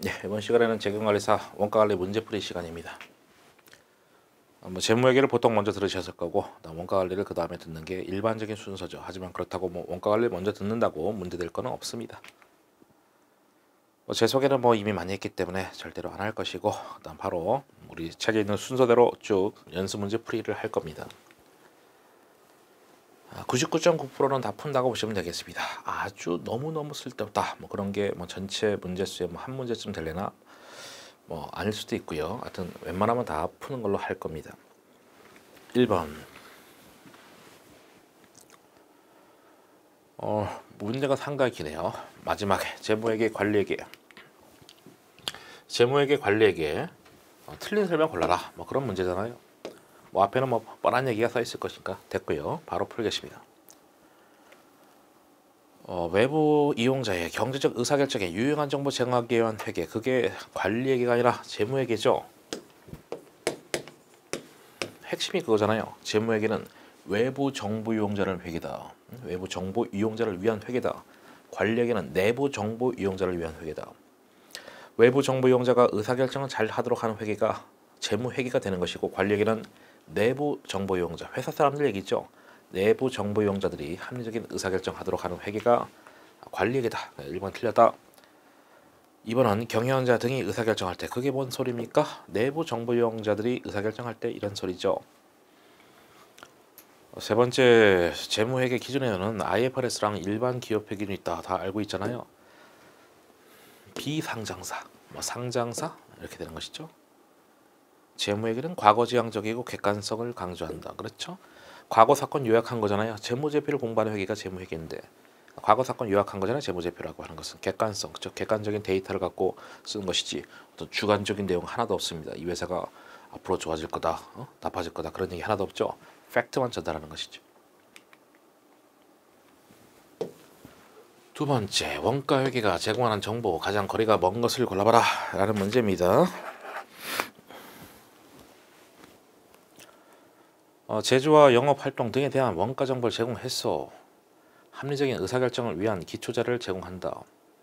이번 시간에는 재경관리사 원가관리 문제풀이 시간입니다. 재무회계를 보통 먼저 들으셨을 거고 원가관리를 그 다음에 듣는 게 일반적인 순서죠. 하지만 그렇다고 원가관리를 먼저 듣는다고 문제될 거는 없습니다. 제 소개는 이미 많이 했기 때문에 절대로 안 할 것이고 그다음 바로 우리 책에 있는 순서대로 쭉 연습 문제 풀이를 할 겁니다. 99.9%는 다 푼다고 보시면 되겠습니다. 아주 너무너무 쓸데없다 그런 게 전체 문제수에 한 문제쯤 되려나 아닐 수도 있고요. 하여튼 웬만하면 다 푸는 걸로 할 겁니다. 1번 문제가 상당히 기네요. 마지막에 재무회계 관리회계 틀린 설명 골라라 그런 문제잖아요. 앞에는 뻔한 얘기가 써 있을 것이니까 됐고요. 바로 풀겠습니다. 외부 이용자의 경제적 의사결정에 유용한 정보 제공하기 위한 회계, 그게 관리회계가 아니라 재무회계죠. 핵심이 그거잖아요. 재무회계는 외부 정보 이용자를 회계다. 외부 정보 이용자를 위한 회계다. 관리회계는 내부 정보 이용자를 위한 회계다. 외부 정보 이용자가 의사결정을 잘 하도록 하는 회계가 재무회계가 되는 것이고, 관리회계는 내부 정보 이용자, 회사 사람들 얘기죠. 내부 정보 이용자들이 합리적인 의사결정 하도록 하는 회계가 관리회계다. 1번 틀렸다. 2번은 경영자 등이 의사결정할 때, 그게 뭔 소리입니까? 내부 정보 이용자들이 의사결정할 때 이런 소리죠. 세 번째, 재무회계 기준에는 IFRS랑 일반 기업 회계는 있다. 다 알고 있잖아요. 비상장사, 상장사 이렇게 되는 것이죠. 재무회계는 과거지향적이고 객관성을 강조한다. 그렇죠? 과거 사건 요약한 거잖아요. 재무제표를 공부하는 회계가 재무회계인데, 과거 사건 요약한 거잖아요. 재무제표라고 하는 것은 객관성, 즉 객관적인 데이터를 갖고 쓰는 것이지 어떤 주관적인 내용 하나도 없습니다. 이 회사가 앞으로 좋아질 거다, 나빠질 거다 그런 얘기 하나도 없죠. 팩트만 전달하는 것이죠. 두 번째, 원가회계가 제공하는 정보 가장 거리가 먼 것을 골라봐라 라는 문제입니다. 제조와 영업활동 등에 대한 원가 정보를 제공해서 합리적인 의사결정을 위한 기초자료를 제공한다.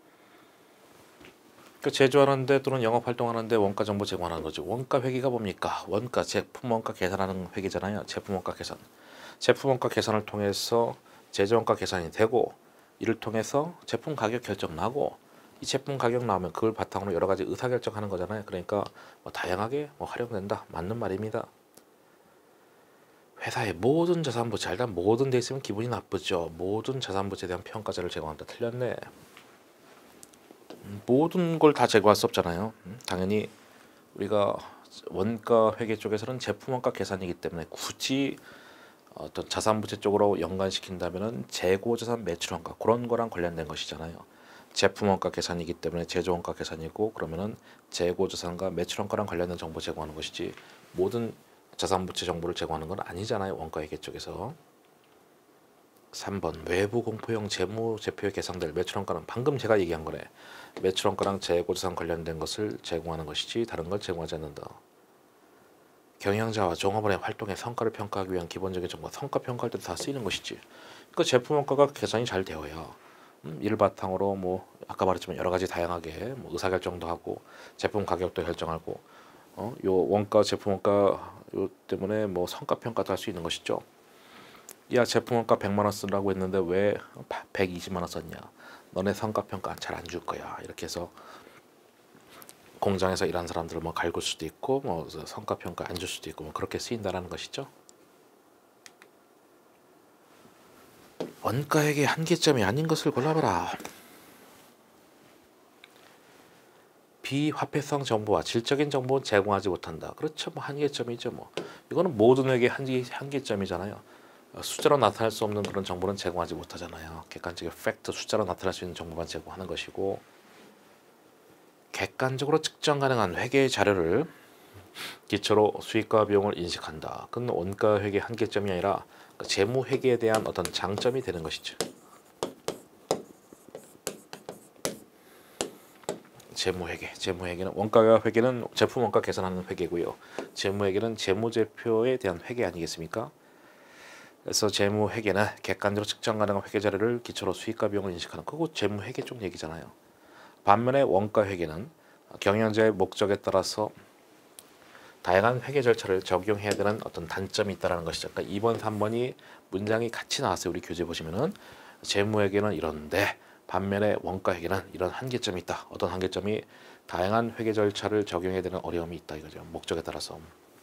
제조하는데 또는 영업활동하는데 원가 정보 제공하는 거죠. 원가 회계가 뭡니까? 원가, 제품 원가 계산하는 회계잖아요. 제품 원가 계산. 제품 원가 계산을 통해서 제조 원가 계산이 되고, 이를 통해서 제품 가격 결정 나고, 이 제품 가격 나오면 그걸 바탕으로 여러 가지 의사결정하는 거잖아요. 그러니까 다양하게 활용된다. 맞는 말입니다. 회사의 모든 자산부채, 일단 모든 데 있으면 기분이 나쁘죠. 모든 자산부채에 대한 평가자를 제공한다. 틀렸네. 모든 걸 다 제공할 수 없잖아요. 당연히 우리가 원가 회계 쪽에서는 제품 원가 계산이기 때문에 굳이 어떤 자산부채 쪽으로 연관시킨다면은 재고자산 매출원가 그런 거랑 관련된 것이잖아요. 제품 원가 계산이기 때문에 제조 원가 계산이고, 그러면은 재고자산과 매출원가랑 관련된 정보 제공하는 것이지 모든 자산부채 정보를 제공하는 건 아니잖아요. 원가회계 쪽에서. 3번, 외부 공포형 재무제표에 계산될 매출원가는 방금 제가 얘기한 거네. 매출원가랑 재고자산 관련된 것을 제공하는 것이지 다른 걸 제공하지 않는다. 경영자와 종업원의 활동의 성과를 평가하기 위한 기본적인 정보, 성과 평가할 때도 다 쓰이는 것이지. 그러니까 제품 원가가 계산이 잘 되어야 이를 바탕으로 아까 말했지만 여러 가지 다양하게 의사결정도 하고 제품 가격도 결정하고 요 원가 제품 원가 요 때문에 성과 평가도 할 수 있는 것이죠. 야, 제품 원가 100만 원 쓰라고 했는데 왜 120만 원 썼냐? 너네 성과 평가 잘 안 줄 거야. 이렇게 해서 공장에서 일하는 사람들을 갈굴 수도 있고 성과 평가 안 줄 수도 있고 그렇게 쓰인다라는 것이죠. 원가액의 한계점이 아닌 것을 골라봐라. 비화폐성 정보와 질적인 정보는 제공하지 못한다. 그렇죠. 한계점이죠. 이거는 모든 회계의 한계점이잖아요. 숫자로 나타날 수 없는 그런 정보는 제공하지 못하잖아요. 객관적인 팩트, 숫자로 나타날 수 있는 정보만 제공하는 것이고, 객관적으로 측정 가능한 회계 자료를 기초로 수익과 비용을 인식한다. 그건 원가 회계 한계점이 아니라 재무 회계에 대한 어떤 장점이 되는 것이죠. 재무회계는 원가 회계는 제품 원가 계산하는 회계고요. 재무회계는 재무제표에 대한 회계 아니겠습니까? 그래서 재무회계는 객관적으로 측정 가능한 회계 자료를 기초로 수익과 비용을 인식하는 거고 재무회계 쪽 얘기잖아요. 반면에 원가회계는 경영자의 목적에 따라서 다양한 회계 절차를 적용해야 되는 어떤 단점이 있다는 것이죠. 그러니까 2번, 3번이 문장이 같이 나왔어요. 우리 교재 보시면은 재무회계는 이런데 반면에 원가회계는 이런 한계점이 있다. 어떤 한계점이 다양한 회계 절차를 적용해야 되는 어려움이 있다 이거죠. 목적에 따라서.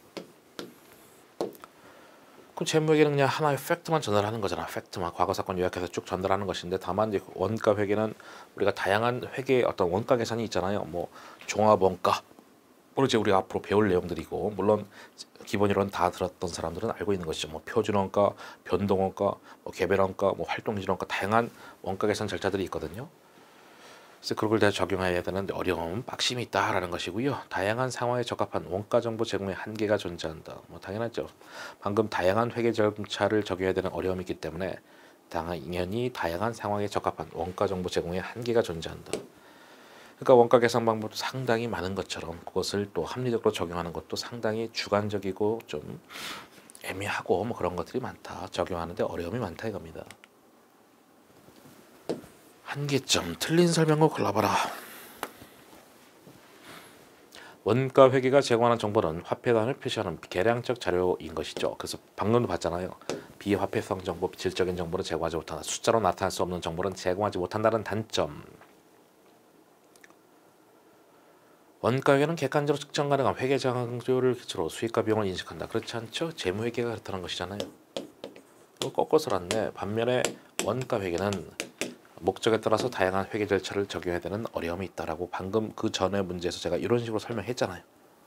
그럼 재무회계는 그냥 하나의 팩트만 전달하는 거잖아. 팩트만 과거 사건 요약해서 쭉 전달하는 것인데 다만 이제 원가회계는 우리가 다양한 회계 어떤 원가 계산이 있잖아요. 뭐 종합원가 물론 이제 우리가 앞으로 배울 내용들이고 물론 기본 이론 다 들었던 사람들은 알고 있는 것이죠. 뭐 표준원가, 변동원가, 뭐 개별원가, 뭐 활동지원가 다양한 원가 계산 절차들이 있거든요. 그래서 그걸 다 적용해야 되는데 어려움, 빡심이 있다라는 것이고요. 다양한 상황에 적합한 원가 정보 제공의 한계가 존재한다. 뭐 당연하죠. 방금 다양한 회계 절차를 적용해야 되는 어려움이 있기 때문에 당연히 다양한 상황에 적합한 원가 정보 제공의 한계가 존재한다. 그러니까 원가 계산 방법도 상당히 많은 것처럼 그것을 또 합리적으로 적용하는 것도 상당히 주관적이고 좀 애매하고 뭐 그런 것들이 많다. 적용하는데 어려움이 많다 이겁니다. 한계점 틀린 설명을 골라봐라. 원가 회계가 제공하는 정보는 화폐단을 표시하는 계량적 자료인 것이죠. 그래서 방금도 봤잖아요. 비화폐성 정보, 질적인 정보를 제공하지 못한다. 숫자로 나타날 수 없는 정보는 제공하지 못한다는 단점. 원가회계는 객관적으로 측정 가능한 회계 장조를 기초로 수익과 비용을 인식한다. 그렇지 않죠? 재무회계가 그렇다는 것이잖아요. 꺾어서란네. 반면에 원가회계는 목적에 따라서 다양한 회계 절차를 적용해야 되는 어려움이 있다라고 방금 그 전에 문제에서 제가 이런 식으로 설명했잖아요.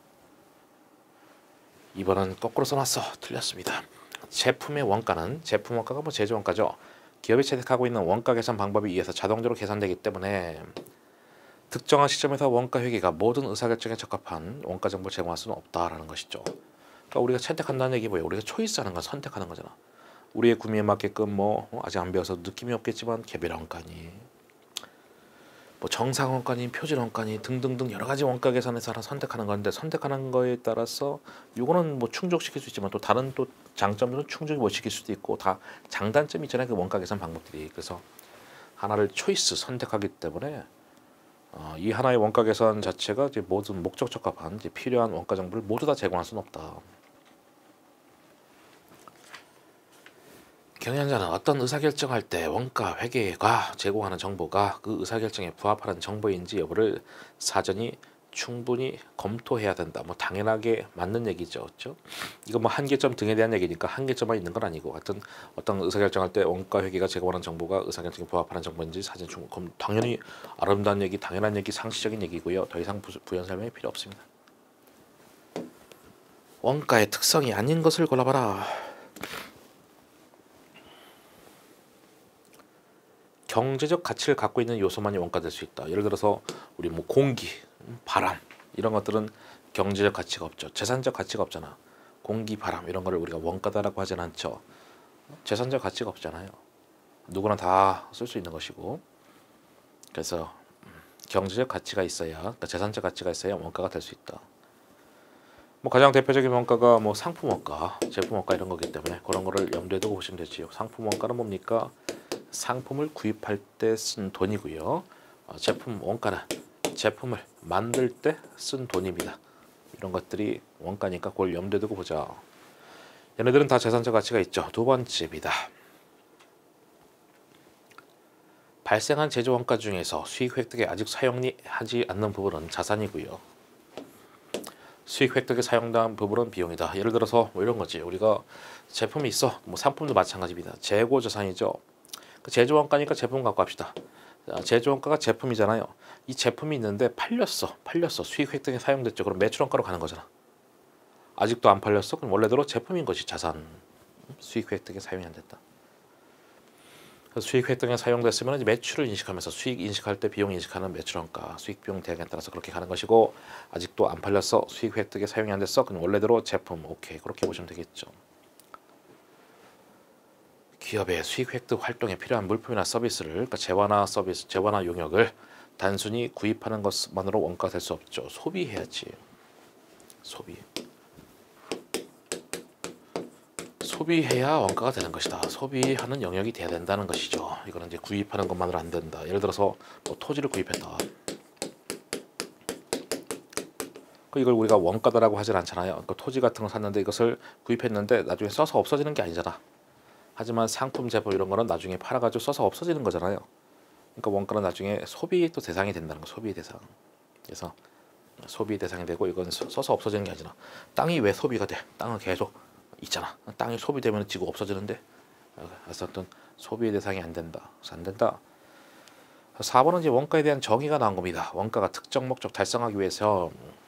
2번은 거꾸로 써놨어. 틀렸습니다. 제품의 원가는 제품 원가가 뭐 제조 원가죠. 기업이 채택하고 있는 원가 계산 방법에 의해서 자동적으로 계산되기 때문에 특정한 시점에서 원가 회계가 모든 의사결정에 적합한 원가 정보를 제공할 수는 없다라는 것이죠. 그러니까 우리가 채택한다는 얘기 뭐예요? 우리가 초이스하는 건 선택하는 거잖아. 우리의 구매에 맞게끔 뭐 아직 안 배워서 느낌이 없겠지만 개별 원가니 뭐 정상 원가니 표준 원가니 등등등 여러 가지 원가 계산에서 하나 선택하는 건데 선택하는 거에 따라서 이거는 뭐 충족시킬 수 있지만 또 다른 또 장점들은 충족이 못 시킬 수도 있고 다 장단점이 있잖아요. 그 원가 계산 방법들이. 그래서 하나를 초이스 선택하기 때문에 이 하나의 원가 계산 자체가 이제 모든 목적 적합한 이제 필요한 원가 정보를 모두 다 제공할 수는 없다. 경영자는 어떤 의사결정할 때 원가 회계가 제공하는 정보가 그 의사결정에 부합하는 정보인지 여부를 사전이 충분히 검토해야 된다. 뭐 당연하게 맞는 얘기죠, 그렇죠? 이거 뭐 한계점 등에 대한 얘기니까 한계점만 있는 건 아니고, 하여튼 어떤 의사결정할 때 원가 회계가 제공하는 정보가 의사결정에 부합하는 정보인지 사전 충분. 당연히 아름다운 얘기, 당연한 얘기, 상식적인 얘기고요. 더 이상 부연 설명이 필요 없습니다. 원가의 특성이 아닌 것을 골라봐라. 경제적 가치를 갖고 있는 요소만이 원가될 수 있다. 예를 들어서 우리 뭐 공기, 바람 이런 것들은 경제적 가치가 없죠. 재산적 가치가 없잖아. 공기, 바람 이런 거를 우리가 원가다라고 하진 않죠. 재산적 가치가 없잖아요. 누구나 다 쓸 수 있는 것이고. 그래서 경제적 가치가 있어야, 그러니까 재산적 가치가 있어야 원가가 될 수 있다. 뭐 가장 대표적인 원가가 뭐 상품 원가, 제품 원가 이런 거기 때문에 그런 거를 염두에 두고 보시면 되지요. 상품 원가는 뭡니까? 상품을 구입할 때 쓴 돈이고요. 제품 원가는 제품을 만들 때 쓴 돈입니다. 이런 것들이 원가니까 그걸 염두에 두고 보자. 얘네들은 다 재산적 가치가 있죠. 두 번째입니다. 발생한 제조 원가 중에서 수익 획득에 아직 사용하지 않는 부분은 자산이고요. 수익 획득에 사용된 부분은 비용이다. 예를 들어서 뭐 이런 거지. 우리가 제품이 있어. 뭐 상품도 마찬가지입니다. 재고 자산이죠. 제조 원가니까 제품 갖고 합시다. 제조 원가가 제품이잖아요. 이 제품이 있는데 팔렸어. 수익 획득에 사용됐죠. 그럼 매출 원가로 가는 거잖아. 아직도 안 팔렸어? 그럼 원래대로 제품인 것이 자산. 수익 획득에 사용이 안 됐다. 그래서 수익 획득에 사용됐으면 이제 매출을 인식하면서 수익 인식할 때 비용 인식하는 매출 원가, 수익 비용 대응에 따라서 그렇게 가는 것이고, 아직도 안 팔렸어. 수익 획득에 사용이 안 됐어. 그럼 원래대로 제품. 오케이. 그렇게 보시면 되겠죠. 기업의 수익 획득 활동에 필요한 물품이나 서비스를, 그러니까 재화나 서비스, 재화나 용역을 단순히 구입하는 것만으로 원가가 될 수 없죠. 소비해야지. 소비해야 원가가 되는 것이다. 소비하는 영역이 돼야 된다는 것이죠. 이거는 이제 구입하는 것만으로 안 된다. 예를 들어서 뭐 토지를 구입했다. 이걸 우리가 원가다라고 하진 않잖아요. 그러니까 토지 같은 거 샀는데 이것을 구입했는데 나중에 써서 없어지는 게 아니잖아. 하지만 상품 제품 이런 거는 나중에 팔아가지고 써서 없어지는 거잖아요. 그러니까 원가는 나중에 소비 또 대상이 된다는 거. 소비 대상. 그래서 소비 대상이 되고 이건 써서 없어지는 게 아니라 땅이 왜 소비가 돼? 땅은 계속 있잖아. 땅이 소비되면 지구 없어지는데. 그래서 어떤 소비 대상이 안 된다. 그래서 안 된다. 4번은 이제 원가에 대한 정의가 나온 겁니다. 원가가 특정 목적 달성하기 위해서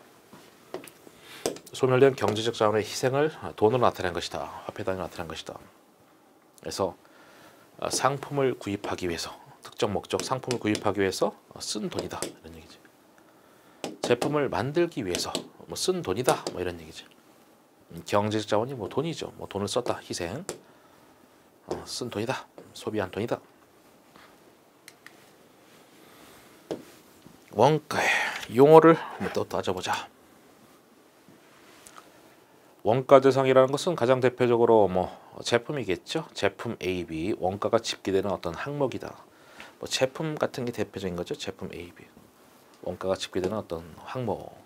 소멸된 경제적 자원의 희생을 돈으로 나타낸 것이다. 화폐 단위로 나타낸 것이다. 그래서 상품을 구입하기 위해서 특정 목적 상품을 구입하기 위해서 쓴 돈이다 이런 얘기지. 제품을 만들기 위해서 뭐 쓴 돈이다 뭐 이런 얘기지. 경제적 자원이 뭐 돈이죠. 뭐 돈을 썼다 희생. 쓴 돈이다. 소비한 돈이다. 원가의 용어를 또 따져보자. 원가 대상이라는 것은 가장 대표적으로 뭐 제품이겠죠. 제품 A, B 원가가 집계되는 어떤 항목이다. 뭐 제품 같은 게 대표적인 거죠. 제품 A, B 원가가 집계되는 어떤 항목.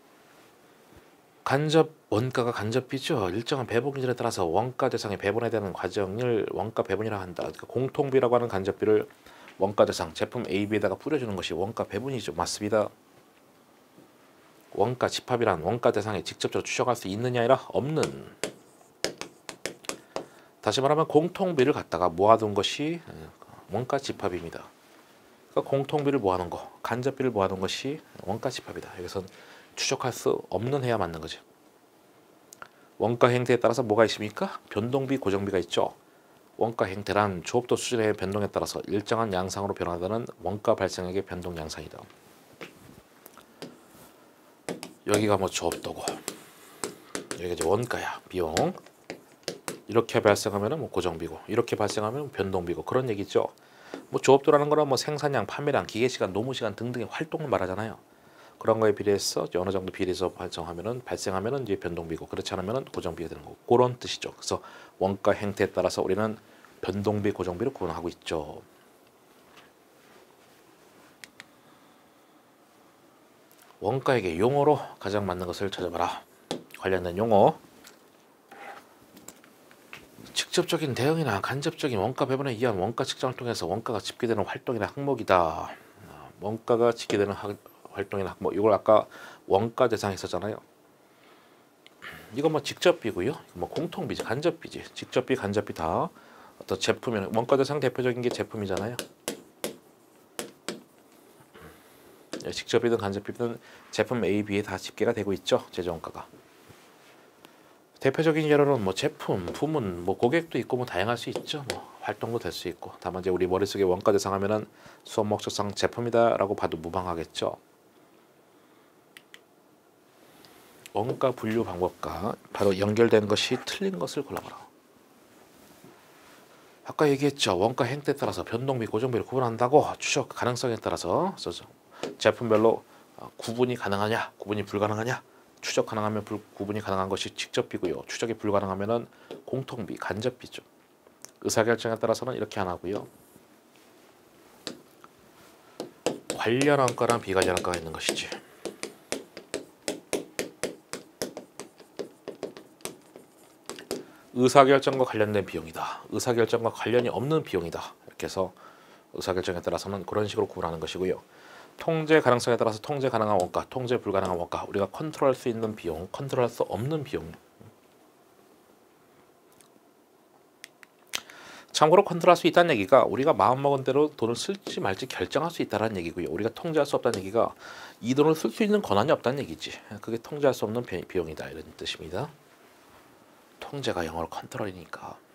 간접 원가가 간접비죠. 일정한 배분 기준에 따라서 원가 대상의 배분에 대한 과정을 원가 배분이라 한다. 그러니까 공통비라고 하는 간접비를 원가 대상 제품 A, B에다가 뿌려주는 것이 원가 배분이죠. 맞습니다. 원가 집합이란 원가 대상에 직접적으로 추적할 수 있느냐 아니라 없는. 다시 말하면 공통비를 갖다가 모아둔 것이 원가 집합입니다. 그러니까 공통비를 모아놓은 거, 간접비를 모아놓은 것이 원가 집합이다. 여기서는 추적할 수 없는 해야 맞는 거죠. 원가 행태에 따라서 뭐가 있습니까? 변동비, 고정비가 있죠. 원가 행태란 조업도 수준의 변동에 따라서 일정한 양상으로 변화하는 원가 발생액의 변동 양상이다. 여기가 뭐 조업도고 여기가 이제 원가야. 비용. 이렇게 발생하면은 뭐 고정비고 이렇게 발생하면 변동비고 그런 얘기죠. 뭐 조업도라는 거는 뭐 생산량, 판매량, 기계시간, 노무시간 등등의 활동을 말하잖아요. 그런 거에 비례해서 어느 정도 비례해서 발생하면은 이제 변동비고 그렇지 않으면은 고정비가 되는 거고 그런 뜻이죠. 그래서 원가 행태에 따라서 우리는 변동비, 고정비를 구분하고 있죠. 원가에게 용어로 가장 맞는 것을 찾아봐라. 관련된 용어. 직접적인 대응이나 간접적인 원가 배분에 의한 원가 측정을 통해서 원가가 집계되는 활동이나 항목이다. 원가가 집계되는 활동이나 항목. 이걸 아까 원가 대상 했었잖아요. 이건 뭐 직접비고요. 뭐 공통비지, 간접비지. 직접비, 간접비 다 어떤 제품이나 원가 대상 대표적인 게 제품이잖아요. 직접비든 간접비든 제품 A, B에 다 집계가 되고 있죠. 제조원가가. 대표적인 예로는 뭐 제품, 부문, 뭐 고객도 있고 뭐 다양할 수 있죠. 뭐 활동도 될 수 있고. 다만 이제 우리 머릿속에 원가 대상 하면은 수업 목적상 제품이다라고 봐도 무방하겠죠. 원가 분류 방법과 바로 연결되는 것이 틀린 것을 골라봐라. 아까 얘기했죠. 원가 행태에 따라서 변동비, 고정비를 구분한다고 추적 가능성에 따라서 제품별로 구분이 가능하냐, 구분이 불가능하냐. 추적 가능하면 구분이 가능한 것이 직접비고요. 추적이 불가능하면은 공통비, 간접비죠. 의사결정에 따라서는 이렇게 안 하고요. 관련 원가랑 비관련 원가가 있는 것이지. 의사결정과 관련된 비용이다. 의사결정과 관련이 없는 비용이다. 이렇게 해서 의사결정에 따라서는 그런 식으로 구분하는 것이고요. 통제 가능성에 따라서 통제 가능한 원가, 통제 불가능한 원가, 우리가 컨트롤할 수 있는 비용, 컨트롤할 수 없는 비용. 참고로 컨트롤할 수 있다는 얘기가 우리가 마음먹은 대로 돈을 쓸지 말지 결정할 수 있다는 얘기고요. 우리가 통제할 수 없다는 얘기가 이 돈을 쓸 수 있는 권한이 없다는 얘기지. 그게 통제할 수 없는 비용이다 이런 뜻입니다. 통제가 영어로 컨트롤이니까.